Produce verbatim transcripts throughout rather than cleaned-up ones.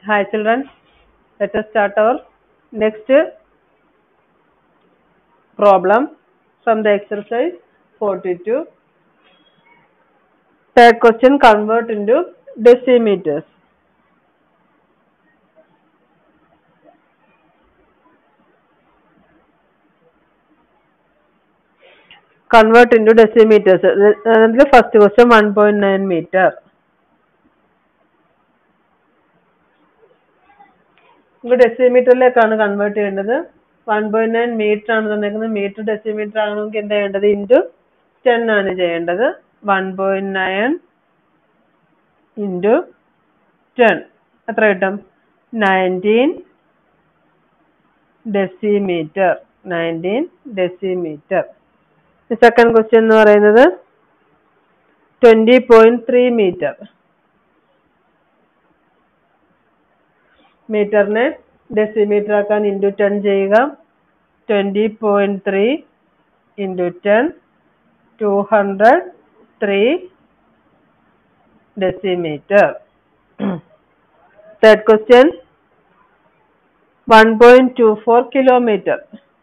Hi children, let us start our next problem from the exercise forty-two. Third question, convert into decimeters. Convert into decimeters. The first question one point nine meter. ഇപ്പോൾ ഡെസിമീറ്ററിലേക്കാണ് convert ചെയ്യേണ്ടത്. One point nine metre ആണ് തന്നേക്കുന്നത്. Metre decimetre ആകണമെങ്കിൽ എന്താ ചെയ്യേണ്ടത്? Into ten ആണ് ചെയ്യേണ്ടത്. One point nine into ten എത്ര കിട്ടും? Nineteen decimetre. Nineteen decimetre. Second question എന്ന് പറയുന്നത് ട്വന്റി പോയിന്റ് ത്രീ മീറ്റർ. മീറ്ററിനെ ഡെസിമീറ്റർ ആക്കാൻ ഇൻറ്റു ടെൻ ചെയ്യുക. Twenty point three into ten two hundred three decimetre. Third question one point two four kilometre.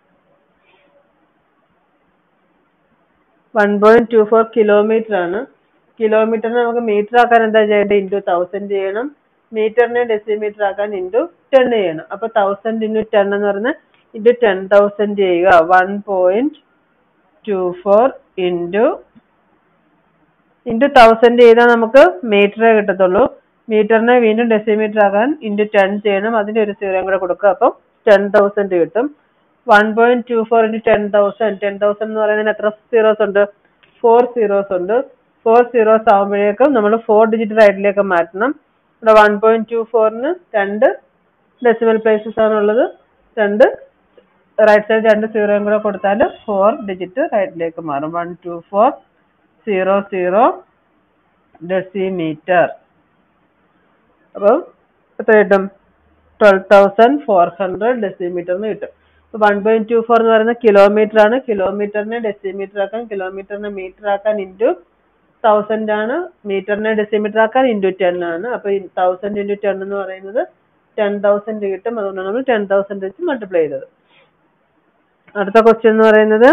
One point two four kilometre ആണ്. കിലോമീറ്ററിനെ നമുക്ക് metre ആക്കാൻ എന്താ ചെയ്യേണ്ടത്? ഇൻറ്റു തൗസൻഡ് ചെയ്യണം. മീറ്ററിനെ ഡെസിമീറ്റർ ആക്കാൻ ഇൻറ്റു ടെൻ ചെയ്യണം. അപ്പൊ തൗസൻഡ് ഇൻറ്റു ടെൻ എന്ന് പറഞ്ഞാൽ ഇൻറ്റു ടെൻ തൗസൻഡ് ചെയ്യുക. One point two four into into thousand ചെയ്താൽ നമുക്ക് മീറ്ററേ കിട്ടത്തുള്ളൂ. മീറ്ററിനെ വീണ്ടും ഡെസിമീറ്റർ ആക്കാൻ ഇൻറ്റു ടെൻ ചെയ്യണം. അതിന്റെ ഒരു സീറോയും കൂടെ കൊടുക്കുക. അപ്പം ടെൻ തൗസൻഡ് കിട്ടും. One point two four into ten thousand. Ten thousand എന്ന് പറയുന്നതിന് എത്ര സീറോസ് ഉണ്ട്? ഫോർ സീറോസ് ഉണ്ട്. ഫോർ സീറോസ് ആകുമ്പോഴേക്കും നമ്മൾ ഫോർ ഡിജിറ്റ് റൈറ്റിലേക്ക് മാറ്റണം. ഇവിടെ വൺ പോയിന്റ് ടു ഫോറിന് രണ്ട് ഡെസിമൽ പ്ലേസസ് ആണുള്ളത്. രണ്ട് റൈറ്റ് സൈഡ് രണ്ട് സീറോയും കൂടെ കൊടുത്താൽ ഫോർ ഡിജിറ്റ് റൈറ്റിലേക്ക് മാറും. One two four zero zero decimetre. അപ്പം എത്ര കിട്ടും? ട്വൽവ് തൗസൻഡ് ഫോർ ഹൺഡ്രഡ് ഡെസിമീറ്ററിന് കിട്ടും. വൺ പോയിന്റ് ടു ഫോർ എന്ന് പറയുന്നത് കിലോമീറ്റർ ആണ്. കിലോമീറ്ററിനെ ഡെസിമീറ്റർ ആക്കാൻ കിലോമീറ്ററിനെ മീറ്റർ ആക്കാൻ ഇൻറ്റു തൗസൻഡ് ആണ്. മീറ്ററിനെ ഡെസിമീറ്റർ ആക്കാൻ ഇൻറ്റു ടെൻ ആണ്. അപ്പൊ തൗസൻഡ് ഇൻറ്റു ടെൻ എന്ന് പറയുന്നത് ടെൻ തൗസൻഡ് കിട്ടും. അതുകൊണ്ടാണ് നമ്മൾ ടെൻ തൗസൻഡ് വെച്ച് മൾട്ടിപ്ലൈ ചെയ്തത്. അടുത്ത ക്വസ്റ്റ്യൻ എന്ന് പറയുന്നത്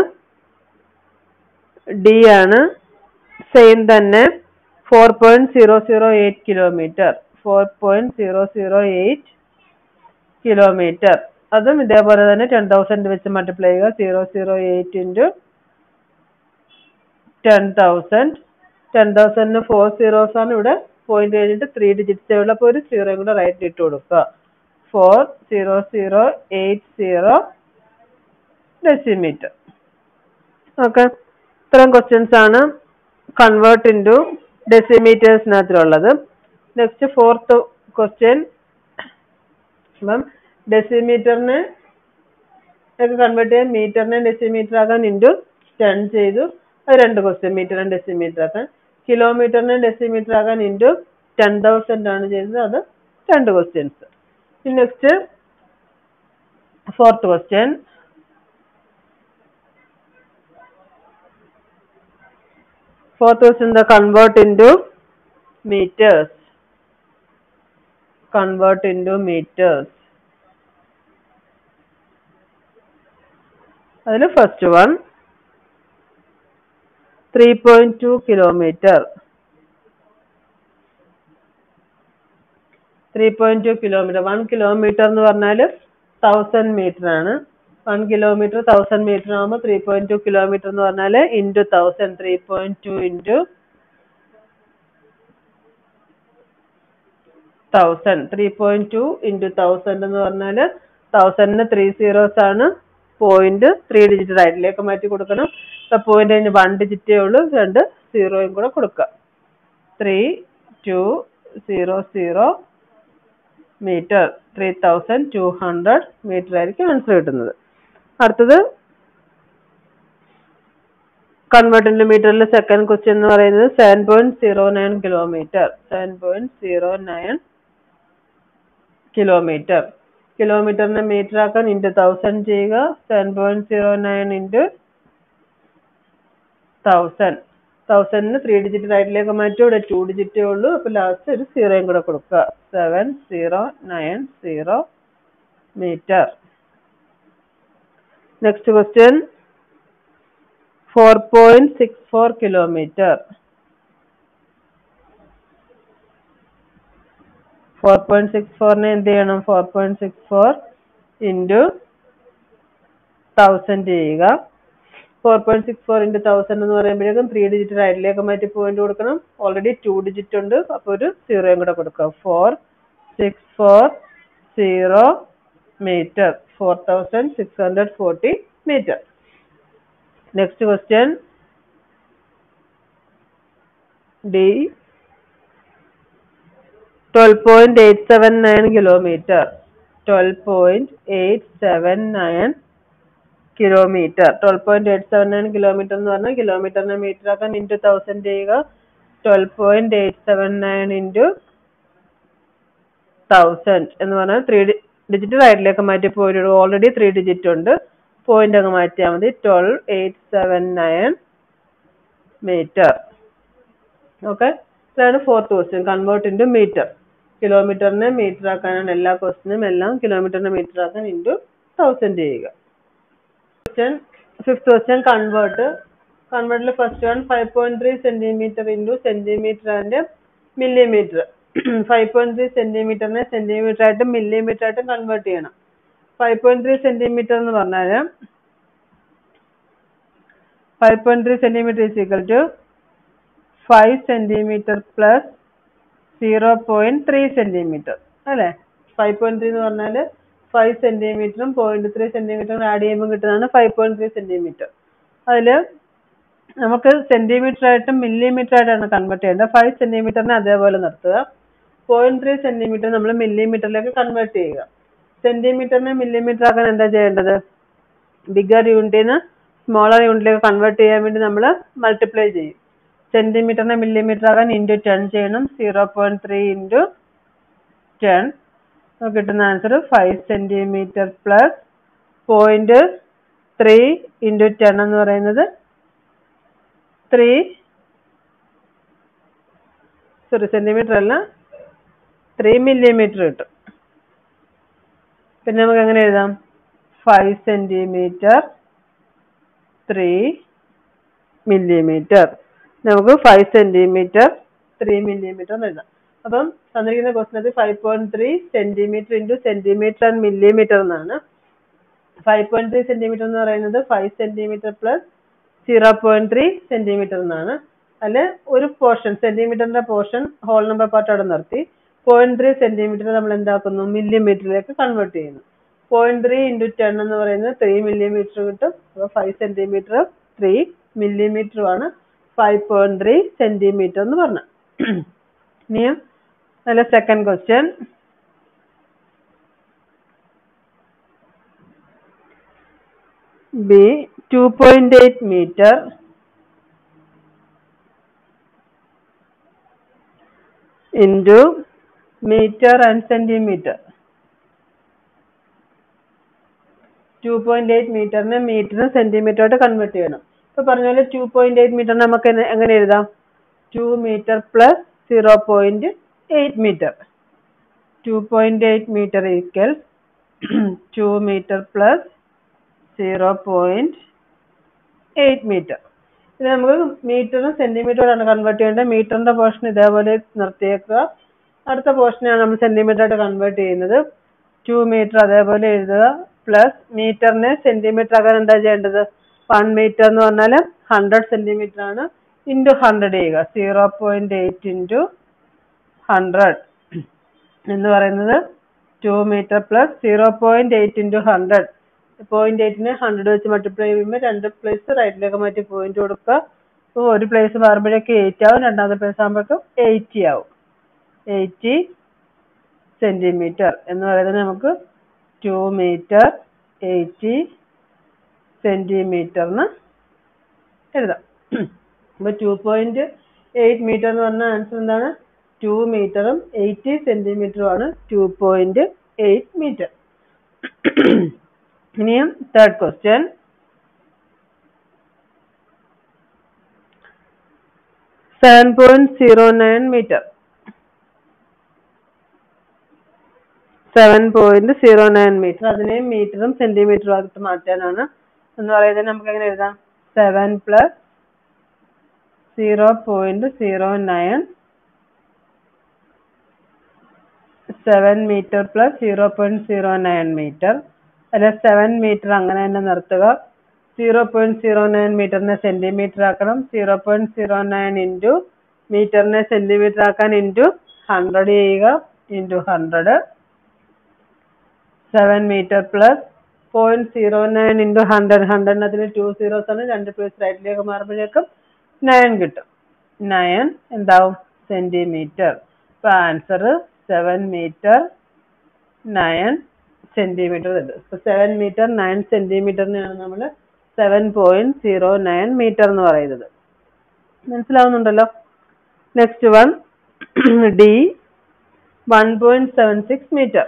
ഡി ആണ്. സെയിം തന്നെ four point zero zero eight kilometre. Four point zero zero eight kilometre. അതും ഇതേപോലെ തന്നെ ടെൻ തൗസൻഡ് വെച്ച് മൾട്ടിപ്ലൈ ചെയ്യുക. Zero zero eight into ten thousand. Ten തൗസൻഡിന് ഫോർ സീറോസ് ആണ്. ഇവിടെ പോയിന്റ് കഴിഞ്ഞിട്ട് ത്രീ ഡിജിറ്റ്സേ ഉള്ളൂ. അപ്പോൾ ഒരു സീറോയും കൂടെ റൈറ്റ് ഇട്ട് കൊടുക്കുക. Four zero zero eight zero decimetre. Okay, ഇത്രയും ക്വസ്റ്റ്യൻസ് ആണ് കൺവേർട്ട് ഇൻറ്റു ഡെസിമീറ്റേഴ്സിനകത്തിലുള്ളത്. Next fourth question. അപ്പം ഡെസിമീറ്ററിനെ ഒക്കെ കൺവേർട്ട് ചെയ്യാൻ മീറ്ററിനെ ഡെസിമീറ്റർ ആക്കാൻ ഇൻറ്റു ടെൻ ചെയ്തു. അത് രണ്ട് ക്വസ്റ്റ്യൻ. മീറ്ററിനെ ഡെസിമീറ്റർ ആക്കാൻ. കിലോമീറ്ററിനെ ഡെസിമീറ്റർ ആക്കാൻ ഇൻറ്റു ടെൻ തൗസൻഡ് ആണ് ചെയ്തത്. അത് രണ്ട് questions. Next fourth question. Fourth question the convert into metres. Convert into metres. അതിൽ first one three point two kilometre. Three point two kilometre. One kilometre എന്ന് പറഞ്ഞാൽ തൗസൻഡ് മീറ്റർ ആണ്. One kilometre thousand metre ആകുമ്പോൾ three point two kilometre എന്ന് പറഞ്ഞാൽ into thousand. Three point two into thousand. Three point two into thousand എന്ന് പറഞ്ഞാൽ തൗസൻഡിന് three zeros ആണ്. പോയിന്റ് ത്രീ ഡിജിറ്റ് റൈറ്റിലേക്ക് മാറ്റി കൊടുക്കണം. പോയിന്റ് കഴിഞ്ഞ് വൺ ഡിജിറ്റേ ഉള്ളൂ. രണ്ട് സീറോയും കൂടെ കൊടുക്കുക. Three two zero zero metre. Three thousand two hundred metre ആയിരിക്കും ആൻസർ കിട്ടുന്നത്. അടുത്തത് കൺവേർട്ട് ഇൻറ്റു മീറ്ററിൽ സെക്കൻഡ് ക്വസ്റ്റ്യൻ എന്ന് പറയുന്നത് seven point zero nine kilometre. Seven point zero nine kilometre. കിലോമീറ്ററിനെ മീറ്റർ ആക്കാൻ ഇൻറ്റു തൗസൻഡ് ചെയ്യുക. Seven point zero nine into thousand. തൗസൻഡിന് ത്രീ ഡിജിറ്റ് റൈറ്റിലേക്ക് മാറ്റി ഇവിടെ ടു ഡിജിറ്റേ ഉള്ളൂ. അപ്പോൾ ലാസ്റ്റ് ഒരു സീറോയും കൂടെ കൊടുക്കുക. Seven zero nine zero metre. Next question four point six four kilometre. Four point six ഫോറിനെ എന്ത് ചെയ്യണം? Four point six four into thousand ചെയ്യുക. Four point six four into thousand എന്ന് പറയുമ്പോഴേക്കും ത്രീ ഡിജിറ്റ് റൈറ്റിലേക്ക് മാറ്റി പോയിന്റ് കൊടുക്കണം. ഓൾറെഡി ടു ഡിജിറ്റ് ഉണ്ട്, അപ്പോൾ ഒരു സീറോയും കൂടെ കൊടുക്കുക. Four six four zero metre. Four thousand six hundred forty metre. Next question D. Twelve point eight seven nine kilometre. Twelve point eight seven nine kilometre. Twelve point eight seven nine kilometre എന്ന് പറഞ്ഞാൽ കിലോമീറ്ററിനെ metre ആക്കാൻ into thousand ചെയ്യുക. Twelve point eight seven nine into thousand എന്ന് പറഞ്ഞാൽ three digit റൈറ്റിലേക്ക് മാറ്റി point. Already three digit ഉണ്ട്, പോയിന്റ് അങ്ങ് മാറ്റിയാൽ മതി. Twelve eight seven nine metre. Okay, ഇതാണ് fourth question. Convert into metre. കിലോമീറ്ററിനെ മീറ്റർ ആക്കാനാണ് എല്ലാ ക്വസ്റ്റ്യനും. എല്ലാം കിലോമീറ്ററിനെ മീറ്റർ ആക്കാൻ ഇൻറ്റു തൗസൻഡ് ചെയ്യുക. Fifth question convert. കൺവേർട്ടിൽ first one five point three centimetre into centimetre and millimetre. Five point three സെന്റിമീറ്ററിനെ സെന്റിമീറ്റർ ആയിട്ടും മില്ലിമീറ്റർ ആയിട്ടും കൺവേർട്ട് ചെയ്യണം. ഫൈവ് പോയിന്റ് ത്രീ സെന്റിമീറ്റർ എന്ന് പറഞ്ഞാൽ five point three centimetre is equal to five centimetre plus zero point three centimetre അല്ലേ? Five point three എന്ന് പറഞ്ഞാൽ five സെന്റിമീറ്ററും പോയിന്റ് ത്രീ സെന്റിമീറ്ററും ആഡ് ചെയ്യുമ്പോൾ കിട്ടുന്നതാണ് ഫൈവ് പോയിന്റ് ത്രീ സെന്റിമീറ്റർ. അതിൽ നമുക്ക് സെന്റിമീറ്റർ ആയിട്ടും മില്ലിമീറ്റർ ആയിട്ടാണ് കൺവേർട്ട് ചെയ്യേണ്ടത്. ഫൈവ് സെന്റിമീറ്ററിനെ അതേപോലെ നിർത്തുക. പോയിന്റ് ത്രീ സെന്റിമീറ്റർ നമ്മൾ മില്ലിമീറ്ററിലേക്ക് കൺവേർട്ട് ചെയ്യുക. സെന്റിമീറ്ററിനെ മില്ലിമീറ്റർ ആക്കാൻ എന്താ ചെയ്യേണ്ടത്? ബിഗർ യൂണിറ്റിൽ നിന്ന് സ്മോളർ യൂണിറ്റിലേക്ക് കൺവേർട്ട് ചെയ്യാൻ വേണ്ടി നമ്മൾ മൾട്ടിപ്ലൈ ചെയ്യും. സെന്റിമീറ്ററിനെ മില്ലിമീറ്റർ ആകാൻ ഇൻറ്റു ടെൻ ചെയ്യണം. Zero point three into ten. കിട്ടുന്ന answer five centimetre plus point three into ten എന്ന് പറയുന്നത് ത്രീ സോറി സെന്റിമീറ്റർ അല്ല ത്രീ മില്ലിമീറ്റർ കിട്ടും. പിന്നെ നമുക്ക് എങ്ങനെ എഴുതാം? Five centimetre three millimetre. നമുക്ക് ഫൈവ് സെന്റിമീറ്റർ ത്രീ മില്ലിമീറ്റർ എന്ന് എഴുതാം. അപ്പം തന്നിരിക്കുന്ന ക്വസ്റ്റിനകത്ത് five point three centimetre into centimetre and millimetre എന്നാണ്. ഫൈവ് പോയിന്റ് ത്രീ സെന്റിമീറ്റർ എന്ന് പറയുന്നത് five centimetre plus zero point three centimetre എന്നാണ്. അതിൽ ഒരു പോർഷൻ സെന്റിമീറ്ററിന്റെ പോർഷൻ ഹോൾ നമ്പർ പാർട്ട് അവിടെ നിർത്തി. പോയിന്റ് ത്രീ സെന്റിമീറ്റർ നമ്മൾ എന്താക്കുന്നു? മില്ലിമീറ്ററിലേക്ക് കൺവേർട്ട് ചെയ്യുന്നു. പോയിന്റ് ത്രീ ഇൻറ്റു ടെൻ എന്ന് പറയുന്നത് ത്രീ മില്ലിമീറ്റർ കിട്ടും. അപ്പോൾ ഫൈവ് സെന്റിമീറ്റർ ത്രീ മില്ലിമീറ്ററുമാണ് ഫൈവ് പോയിന്റ് ത്രീ സെന്റിമീറ്റർ എന്ന് പറഞ്ഞത്. ഇനിയും അതിലെ second question B. Two point eight metre into metre and centimetre. Two point eight മീറ്ററിനെ മീറ്ററിന് സെന്റിമീറ്ററായിട്ട് കൺവേർട്ട് ചെയ്യണം. ഇപ്പൊ പറഞ്ഞ പോലെ ടു പോയിന്റ് എയ്റ്റ് മീറ്ററിന് നമുക്ക് എങ്ങനെ എഴുതാം? Two metre plus zero point eight metre. Two point eight metre equal two metre plus zero point eight metre. ഇത് നമുക്ക് മീറ്ററും സെന്റിമീറ്ററാണ് കൺവേർട്ട് ചെയ്യേണ്ടത്. മീറ്ററിന്റെ പോർഷൻ ഇതേപോലെ നിർത്തിയേക്കുക. അടുത്ത പോർഷനാണ് നമ്മൾ സെന്റിമീറ്ററായിട്ട് കൺവേർട്ട് ചെയ്യുന്നത്. ടു മീറ്റർ അതേപോലെ എഴുതുക. പ്ലസ് മീറ്ററിനെ സെന്റിമീറ്റർ ആകാൻ എന്താ ചെയ്യേണ്ടത്? വൺ മീറ്റർ എന്ന് പറഞ്ഞാൽ ഹൺഡ്രഡ് സെന്റിമീറ്റർ ആണ്. ഇൻറ്റു ഹൺഡ്രഡ് ചെയ്യുക. Zero point eight into hundred എന്ന് പറയുന്നത് two metre plus zero point eight into hundred. Point എയ്റ്റിന് ഹൺഡ്രഡ് വെച്ച് മൾട്ടിപ്ലൈ ചെയ്യുമ്പോൾ രണ്ട് പ്ലേസ് റൈറ്റിലേക്ക് മാറ്റി പോയിന്റ് കൊടുക്കുക. അപ്പോൾ ഒരു പ്ലേസ് മാറുമ്പോഴേക്ക് എയ്റ്റ് ആവും, രണ്ടാമത്തെ പ്ലേസ് ആകുമ്പോഴേക്കും എയ്റ്റി ആവും. എയ്റ്റി സെന്റിമീറ്റർ എന്ന് പറയുന്നത് നമുക്ക് ടു മീറ്റർ എയ്റ്റി സെന്റിമീറ്ററിന് എഴുതാം. അപ്പോൾ ടു പോയിന്റ് എയ്റ്റ് മീറ്റർ എന്ന് പറഞ്ഞ ആൻസർ എന്താണ്? ടു മീറ്ററും എയ്റ്റി സെന്റിമീറ്ററുമാണ് ടു പോയിന്റ് എയ്റ്റ് മീറ്റർ. ഇനിയും third question seven point zero nine metre. Seven point zero nine metre. അതിനെ മീറ്ററും സെന്റിമീറ്ററും ആയിട്ട് മാറ്റാനാണ്. എന്ന് പറയുന്നത് നമുക്ക് എങ്ങനെ എഴുതാം? Seven plus zero point zero nine seven metre plus zero point zero nine metre. അല്ലെ സെവൻ മീറ്റർ അങ്ങനെ തന്നെ നിർത്തുക. സീറോ പോയിന്റ് സീറോ നയൻ മീറ്ററിനെ സെന്റിമീറ്റർ ആക്കണം. Zero point zero nine into മീറ്ററിനെ സെന്റിമീറ്റർ ആക്കാൻ ഇൻറ്റു ഹൺഡ്രഡ് ചെയ്യുക. Into hundred. Seven metre plus point zero nine into hundred. ഹൺഡ്രഡിനകത്തിന് ടു സീറോസ് ആണ്. രണ്ട് പ്ലേസ് റൈറ്റിലേക്ക് മാറുമ്പോഴേക്കും നയൻ കിട്ടും. നയൻ എന്താവും? സെന്റിമീറ്റർ. ഇപ്പൊ answer seven metre nine centimetre ഉണ്ട്. ഇപ്പൊ സെവൻ മീറ്റർ നയൻ സെന്റിമീറ്ററിനെയാണ് നമ്മൾ seven point zero nine metre എന്ന് പറയുന്നത്. മനസ്സിലാവുന്നുണ്ടല്ലോ? Next one D one point seven six metre.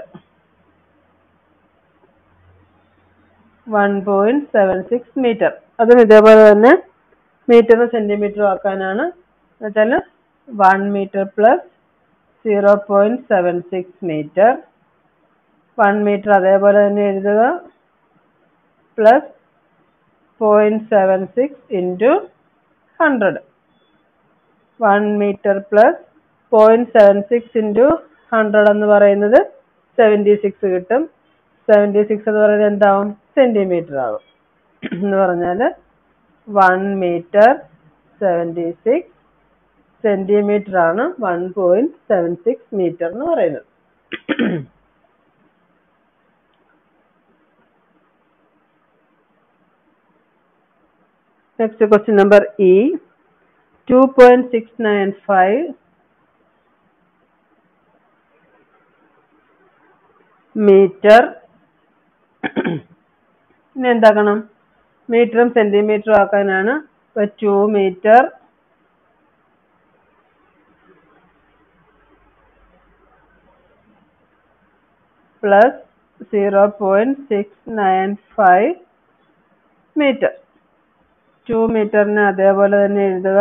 One point seven six metre. അതും ഇതേപോലെ തന്നെ മീറ്ററും സെന്റിമീറ്ററും ആക്കാനാണ്. എന്നുവെച്ചാൽ one metre plus zero point seven six metre. One metre അതേപോലെ തന്നെ എഴുതുക. Plus point seven six into hundred. One metre plus point seven six into hundred എന്ന് പറയുന്നത് സെവൻറ്റി സിക്സ് കിട്ടും. സെവൻറ്റി സിക്സ് എന്ന് പറയുന്നത് എന്താവും? സെന്റിമീറ്റർ ആകും. എന്ന് പറഞ്ഞാൽ one metre seventy six centimetre ആണ് one point seven six metre എന്ന് പറയുന്നത്. Next question number E two point six nine five metre. ഇനി എന്താക്കണം? മീറ്ററും സെന്റിമീറ്ററും ആക്കാനാണ്. ഇപ്പൊ two metre plus zero point six nine five metre. Two മീറ്ററിന് അതേപോലെ തന്നെ എഴുതുക.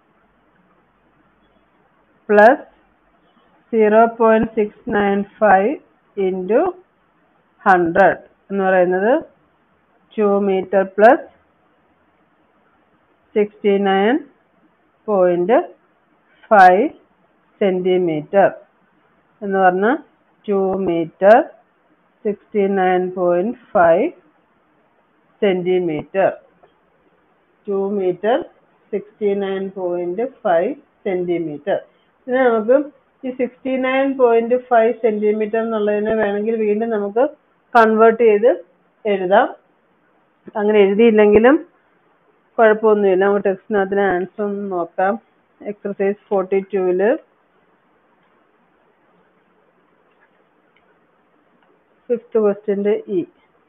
Plus zero point six nine five into hundred എന്ന് പറയുന്നത് two metre plus sixty nine point five centimetre എന്ന് പറഞ്ഞാൽ to metre sixty nine point five centimetre. Two metre sixty nine point five centimetre. ഇതിനെ നമുക്ക് ഈ sixty nine point five centimetre എന്നുള്ളതിനെ വേണമെങ്കിൽ വീണ്ടും നമുക്ക് കൺവേർട്ട് ചെയ്ത് എഴുതാം. അങ്ങനെ എഴുതിയില്ലെങ്കിലും കുഴപ്പമൊന്നുമില്ല. നമുക്ക് ടെക്സ്റ്റിനകത്തിന് ആൻസർ ഒന്ന് നോക്കാം. എക്സർസൈസ് ഫോർട്ടി ടൂവില് ഫിഫ്ത്ത് ക്വസ്റ്റ്യൻ്റെ E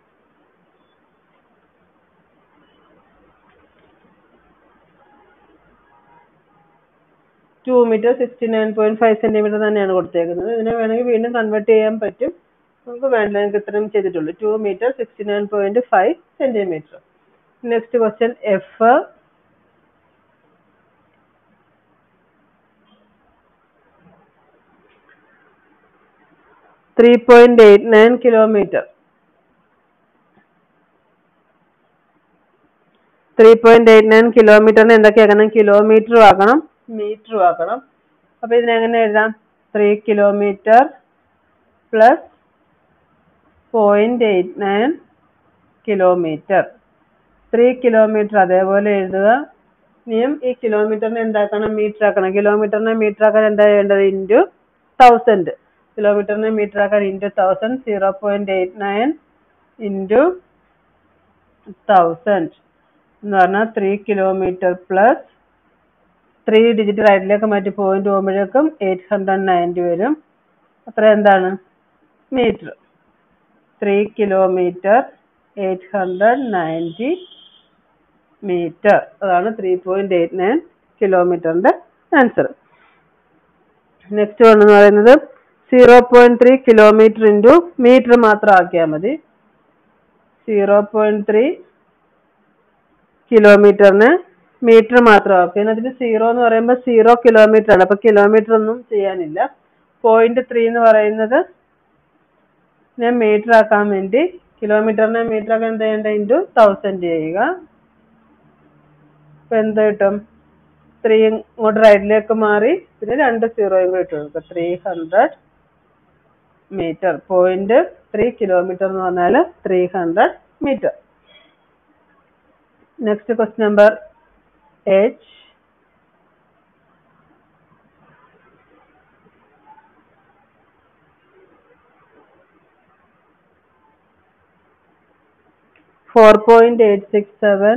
two metre sixty nine point five centimetre തന്നെയാണ് കൊടുത്തേക്കുന്നത്. ഇതിനെ വേണമെങ്കിൽ വീണ്ടും കൺവേർട്ട് ചെയ്യാൻ പറ്റും. നമുക്ക് വേണ്ട എനിക്ക് ഇത്രയും ചെയ്തിട്ടുള്ളൂ. Two metre sixty nine point five centimetre. Next question F three point eight nine kilometre. Three point eight nine കിലോമീറ്ററിന് എന്തൊക്കെയാക്കണം? കിലോമീറ്ററും ആക്കണം, മീറ്ററും ആക്കണം. അപ്പൊ ഇതിനെങ്ങനെ എഴുതാം? Three kilometre plus point eight nine kilometre. Three kilometre അതേപോലെ എഴുതുക. ഇനിയും ഈ കിലോമീറ്ററിനെ എന്താക്കണം? മീറ്റർ ആക്കണം. കിലോമീറ്ററിനെ മീറ്റർ ആക്കാൻ എന്താ വേണ്ടത്? Into thousand. കിലോമീറ്ററിനെ മീറ്റർ ആക്കാൻ into thousand. Zero point eight nine into thousand എന്ന് പറഞ്ഞാൽ three kilometre plus three digit റൈറ്റിലേക്ക് മാറ്റി പോയിന്റ് പോകുമ്പോഴേക്കും എയ്റ്റ് ഹൺഡ്രഡ് നയൻറ്റി വരും. അത്ര എന്താണ്? Metre. Three kilometre eight hundred ninety metre. അതാണ് ത്രീ പോയിന്റ് എയ്റ്റ് നയൻ കിലോമീറ്ററിന്റെ ആൻസർ. നെക്സ്റ്റ് വൺ എന്ന് പറയുന്നത് zero point three kilometre into metre മാത്രം ആക്കിയാൽ മതി. സീറോ പോയിന്റ് ത്രീ കിലോമീറ്ററിന് മീറ്റർ മാത്രമാവും. പിന്നെ അതിന് സീറോ എന്ന് പറയുമ്പോൾ സീറോ കിലോമീറ്റർ ആണ്. അപ്പൊ കിലോമീറ്റർ ഒന്നും ചെയ്യാനില്ല. പോയിന്റ് ത്രീ എന്ന് പറയുന്നത് ഞാൻ മീറ്റർ ആക്കാൻ വേണ്ടി കിലോമീറ്ററിനെ മീറ്റർ ആക്കാൻ എന്ത് ചെയ്യേണ്ട ഇൻറ്റു തൗസൻഡ് ചെയ്യുക. ഇപ്പൊ എന്ത് കിട്ടും? ത്രീ ഇങ്ങോട്ട് റൈറ്റിലേക്ക് മാറി പിന്നെ രണ്ട് സീറോയും കൂടി ഇട്ട് കൊടുക്കുക. Three hundred metre. Point three kilometre എന്ന് പറഞ്ഞാൽ three hundred metre. Next question number H. four point eight six seven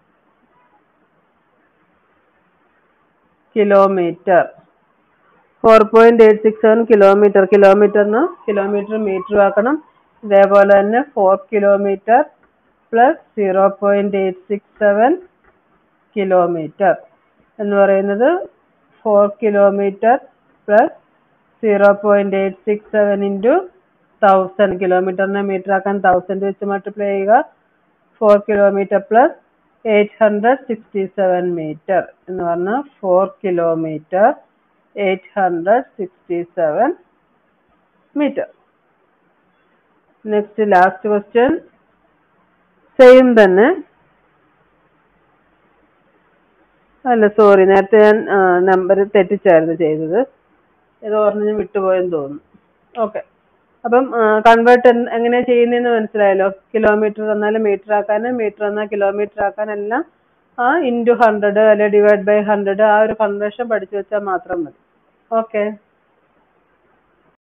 kilometer. four point eight six seven kilometer. കിലോമീറ്ററിന് കിലോമീറ്റർ മീറ്റർ ആക്കണം. ഇതേപോലെ തന്നെ four kilometre plus zero point eight six seven kilometre എന്ന് പറയുന്നത് four kilometre plus zero point eight six seven into thousand. കിലോമീറ്ററിനെ metre ആക്കാൻ thousand വെച്ച് multiply ചെയ്യുക. Four kilometre plus eight hundred sixty seven metre എന്ന് പറഞ്ഞാൽ four kilometre eight hundred sixty seven metre. Next last question same തന്നെ. അല്ല sorry, നേരത്തെ ഞാൻ നമ്പർ തെറ്റിച്ചായിരുന്നു ചെയ്തത്. ഇത് ഓർമ്മ ഞാൻ വിട്ടുപോയെന്ന് തോന്നുന്നു. ഓക്കെ, അപ്പം കൺവേർട്ട് എങ്ങനെയാണ് ചെയ്യുന്നതെന്ന് മനസ്സിലായല്ലോ. കിലോമീറ്റർ തന്നാൽ മീറ്റർ ആക്കാൻ, മീറ്റർ തന്നാൽ കിലോമീറ്റർ ആക്കാൻ എല്ലാം ആ ഇൻറ്റു ഹൺഡ്രഡ് അല്ലെ ഡിവൈഡ് ബൈ ഹൺഡ്രഡ് ആ ഒരു കൺവേർഷൻ പഠിച്ചു വെച്ചാൽ മാത്രം മതി. ഓക്കെ.